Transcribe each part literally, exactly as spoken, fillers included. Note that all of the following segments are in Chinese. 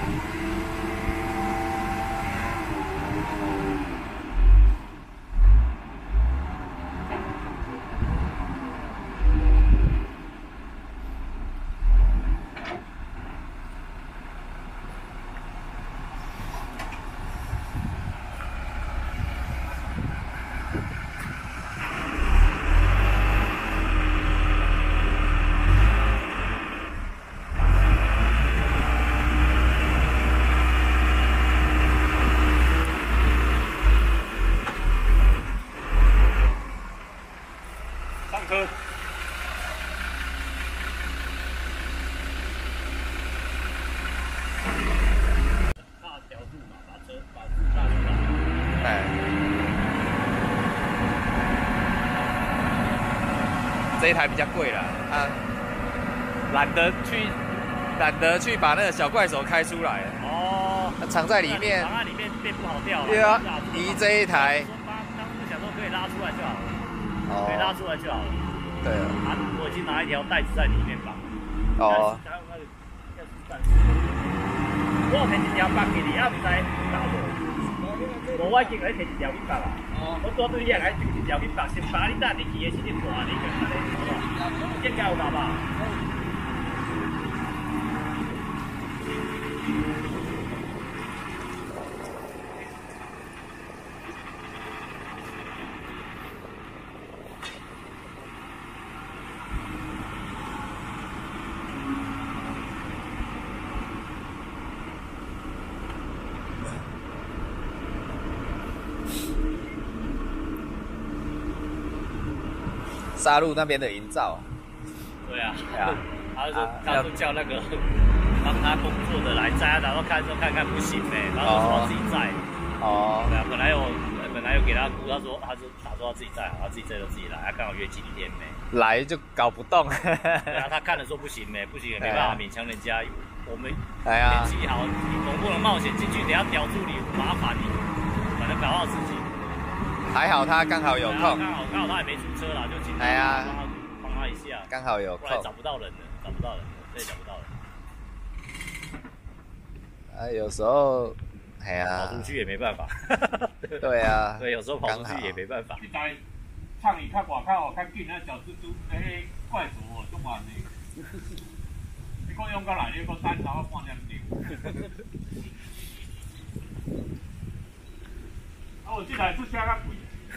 这一台比较贵啦，啊，懒得去，懒得去把那个小怪手开出来。哦，藏在里面， 藏在里面变不好掉了。 对啊，移这一台。 当初想说可以拉出来就好了， 哦， 可以拉出来就好了。对啊， 啊，我已经拿一条带子在里面绑。 哦。 我有摕一条绑起哩，啊，唔知打无。无，我已经来摕一条去绑啊。我拄对你来就一条去绑，先把你搭进去的是点大，你就安尼，好见解有嘛吧？ 沙鹿那边的营造， 对啊，对啊，他就说他就叫那个帮他工作的来摘，然后看说看看不行呗，然后说自己摘。哦。对啊，本来有本来有给他估，他说他说他说他自己摘好，他自己摘就自己来，他刚好约今天没。来就搞不动。对啊，他看了说不行没，不行也没办法勉强人家，我们天气好，你总不能冒险进去，等下叼住你麻烦你，反正搞到自己。还好他刚好有空，刚好刚好他也没出车啦，就请他帮他帮他一下，刚好有空，不然找不到人了，找不到人了，真的找不到人。啊，有时候，哎呀，跑出去也没办法。对啊，对，有时候跑出去也没办法。你在唱你看外口较紧，那小蜘蛛，那个怪鼠哦，足慢的。你讲用到来，你讲单头我半点钟。啊，我这台出车较贵。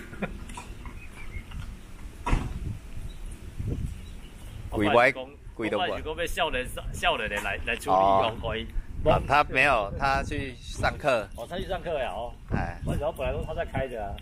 贵歪贵的我。如果被少年少年的来来处理用可以。啊，他没有，他去上课。哦，他去上课呀，哦。哎。我想本来都他在开着啊。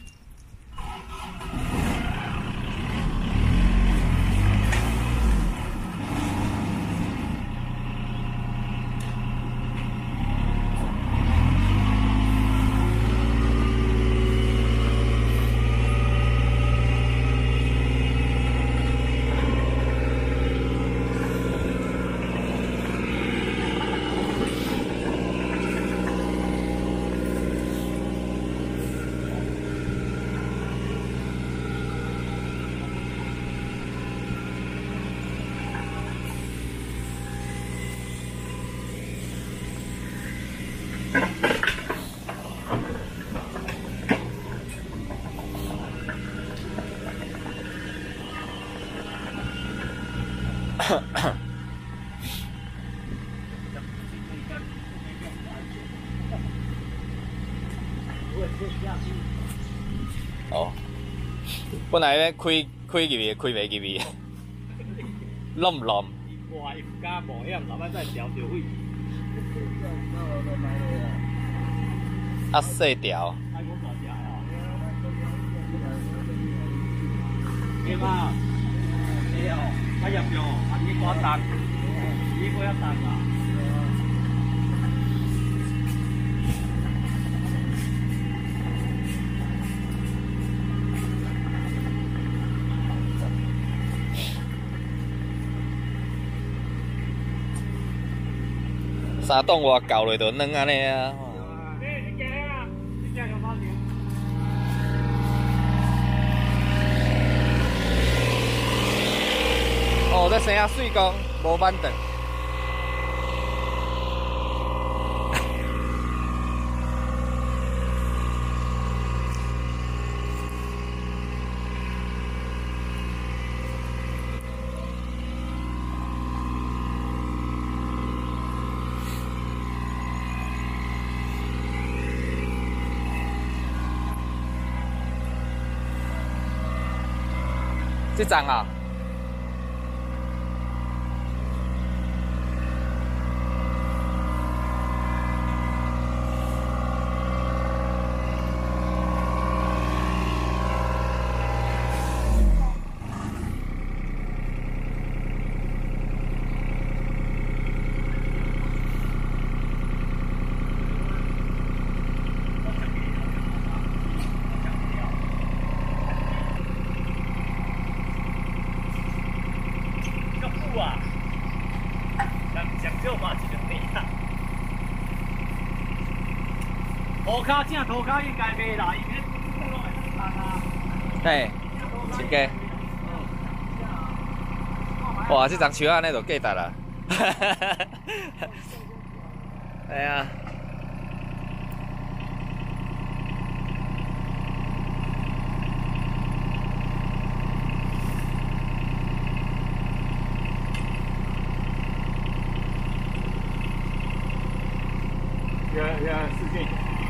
哦，本来咧开开入去，开袂入去，冧唔冧？哇！伊加保险，老板再调调位。啊，细条。对嘛？对哦，啊入咗，啊呢個一單，呢個一單啊。三栋外搞落就软安尼啊。哦，这生啊水工无板凳。 这张啊。 涂骹正涂骹应该袂啦，因为这拢会生啊。 嘿，真假？哇，这张树仔安尼就价值啦。哎呀。 有有视线。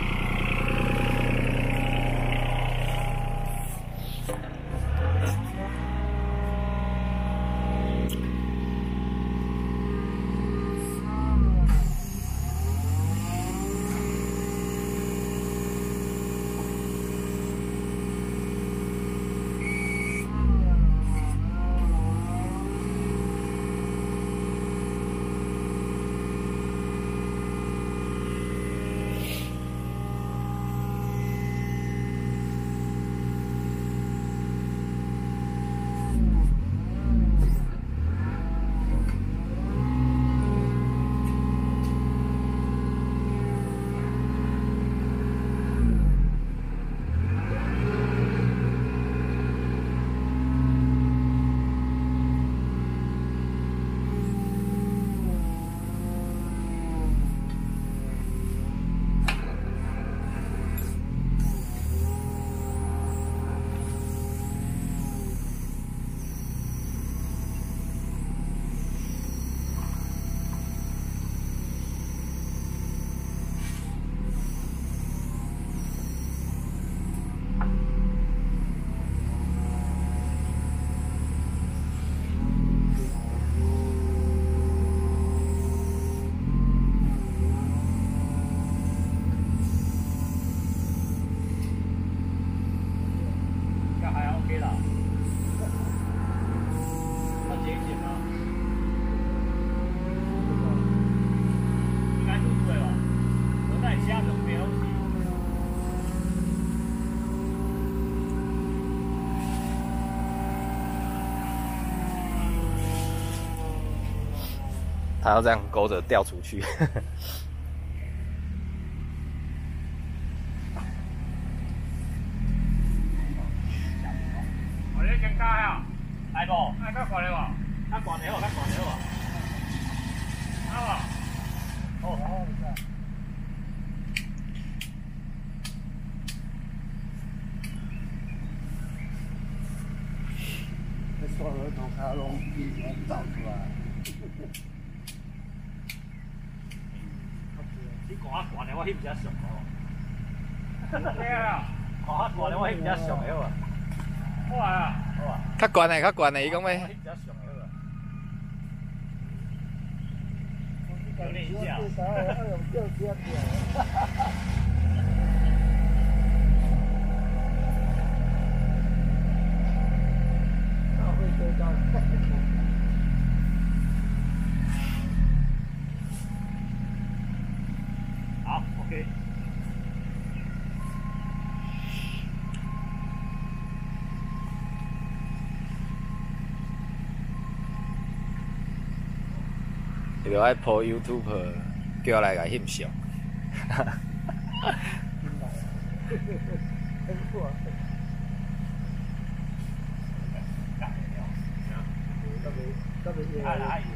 它要这样勾着掉出去。 我咧更加啊，系无？哎，较悬了无？较悬了无？较悬了无？好无？哦，好，唔该。 你所有涂骹拢已经走出来。 你讲啊悬的，我翕只上哦。对啊，看啊悬的，我翕只上的好啊。好啊，好啊。 较悬的，较悬的，伊讲要。 翕只上的好啊。有练一下。好 ，OK。 伊就爱 po YouTube， 叫我来甲翕相。 爱来爱。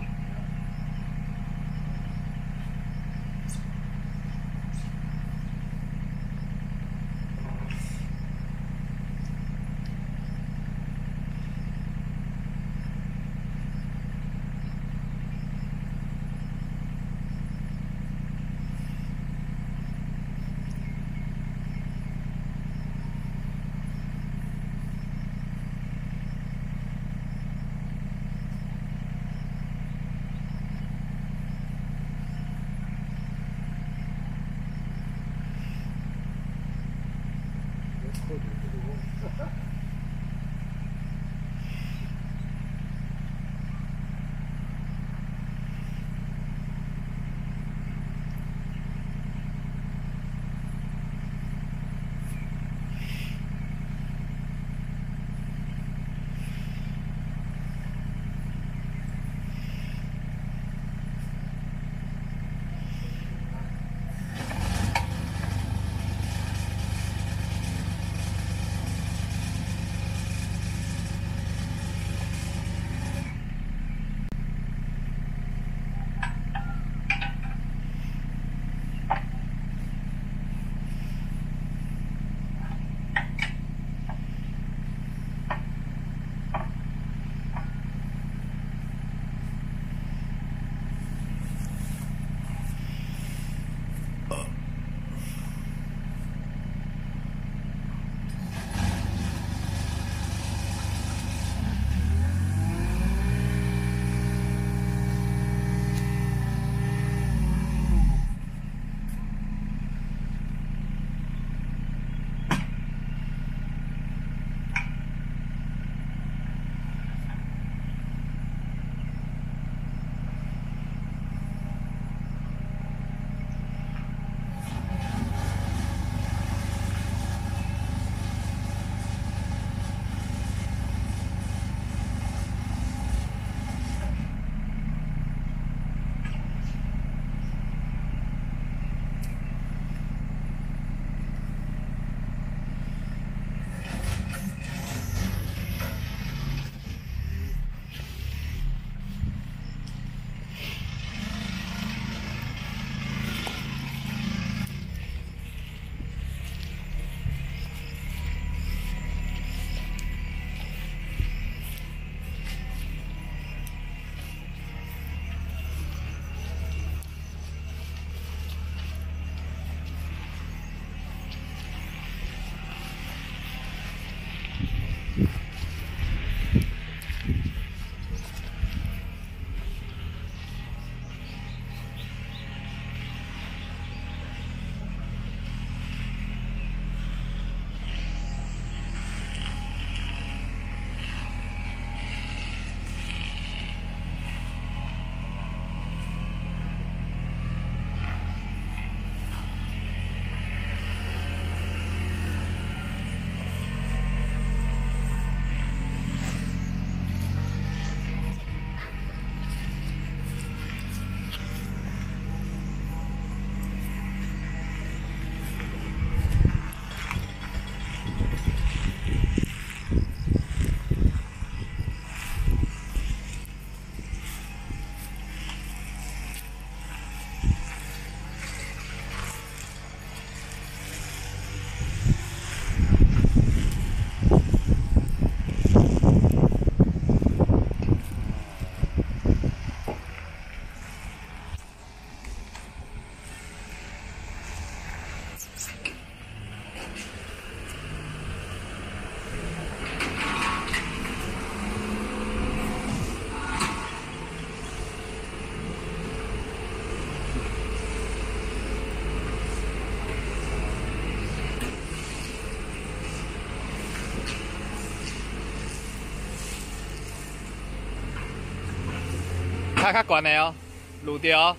较较悬的哦，路着哦。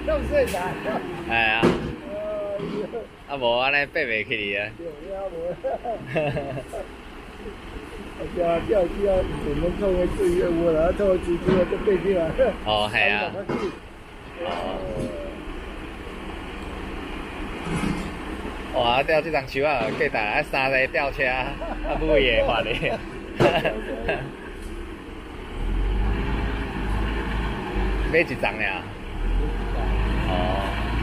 弄碎晒。 哎呀，啊无安尼爬袂起哩啊。 对啊，钓鱼啊，我们透过自己我来透过自己就背起来。 哦，系啊。哦。哇！钓这张树啊，计大啊三个吊车，啊母也发哩。买一张呀？哦。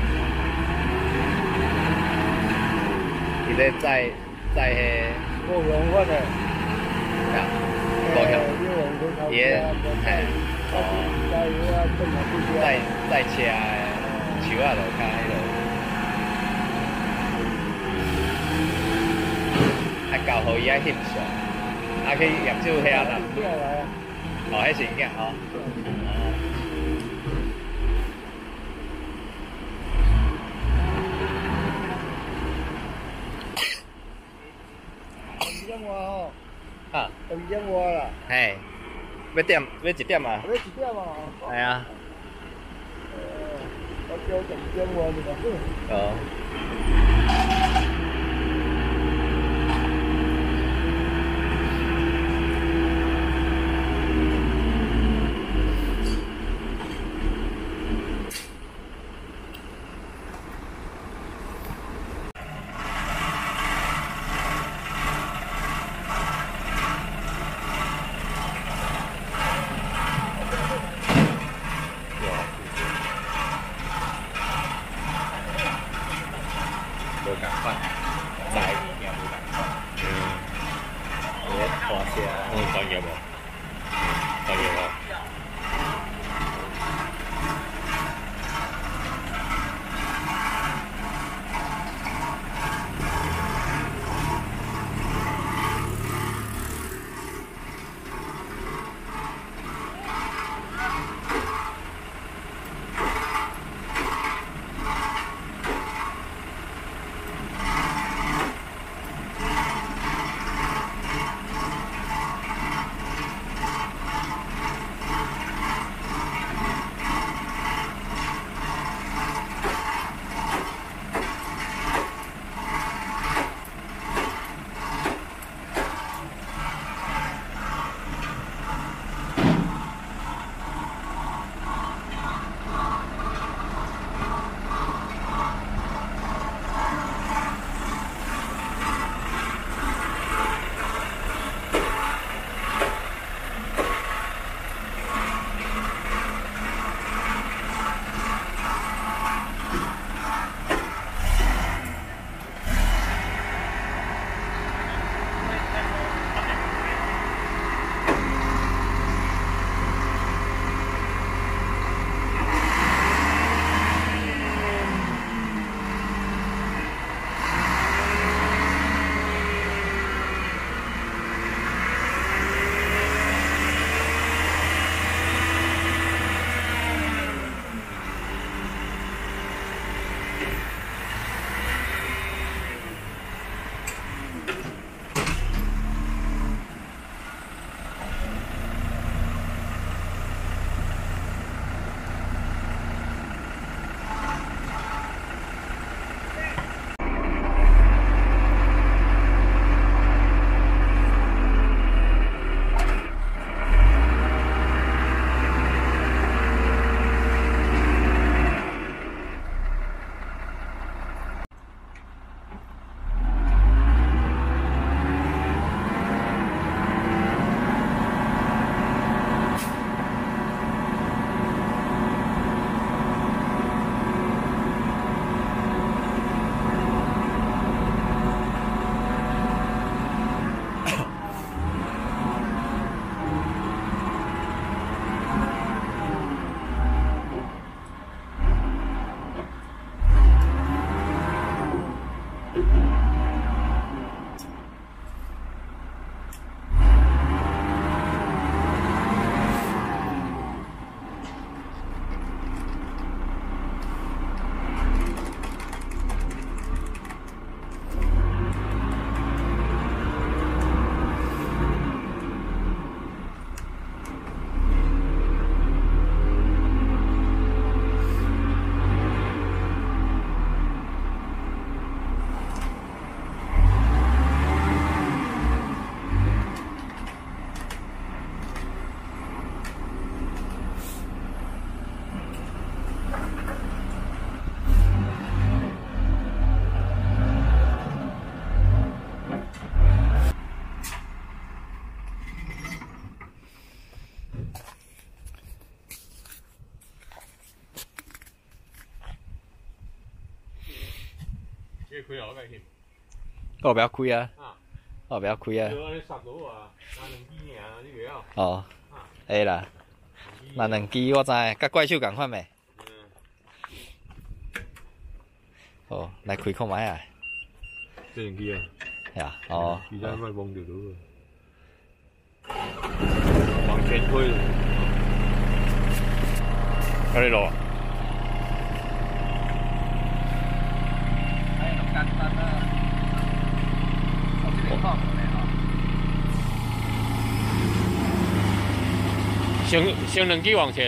伊咧载载迄。 我用我的。 啊。高雄。伊。嘿。哦。载载车的树啊，落骹迄落。啊，交互伊啊翕相，啊去验收遐啦。哦，迄是影哦。 二点外吼。 啊。 二点外啦。 嘿，要点要一点啊？ 要一点啊。 系啊。 我叫十二点外就嘛。 哦。无共款，载物件无共款。嗯。个大车。嗯，专业无？专业无？ 你开啊，我该翕。 我不要开啊。 啊。 我不要开啊。 我咧杀到啊，拿两支尔，你袂晓。 哦。会啦。拿两支我知，甲怪兽共款袂？嗯。哦，来开看卖啊。 这两支啊。 系啊。哦。 其他快忘掉了。往前推。哪里落？ 哎，咁簡單啦。我這邊放嚟咯。 先先兩支往前。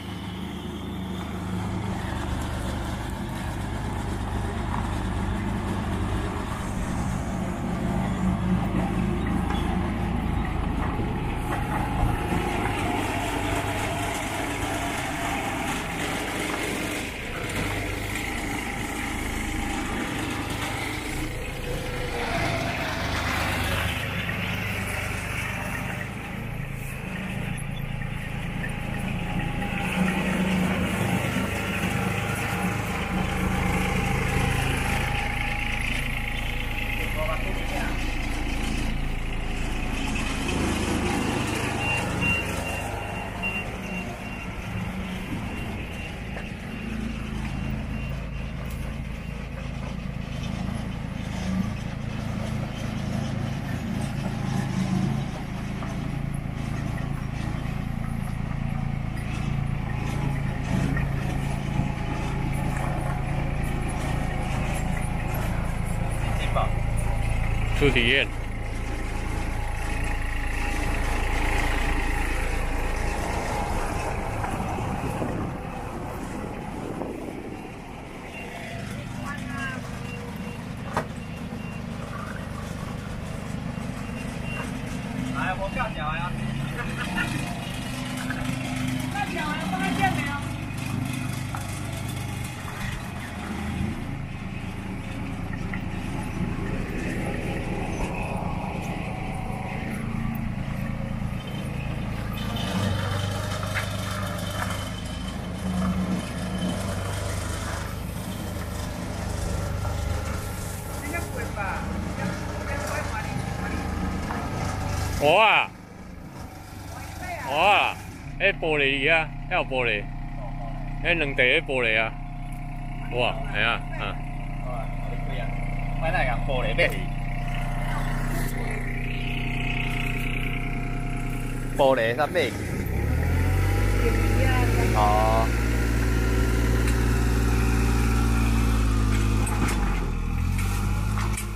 初体验。 来，我下脚呀。 下脚呀，发现没有？ 我啊，我啊，迄玻璃啊，遐有玻璃，迄两地迄玻璃啊，哇，系啊，啊。 哦，我哋开啊，买那个玻璃买去。玻璃甲买去。哦。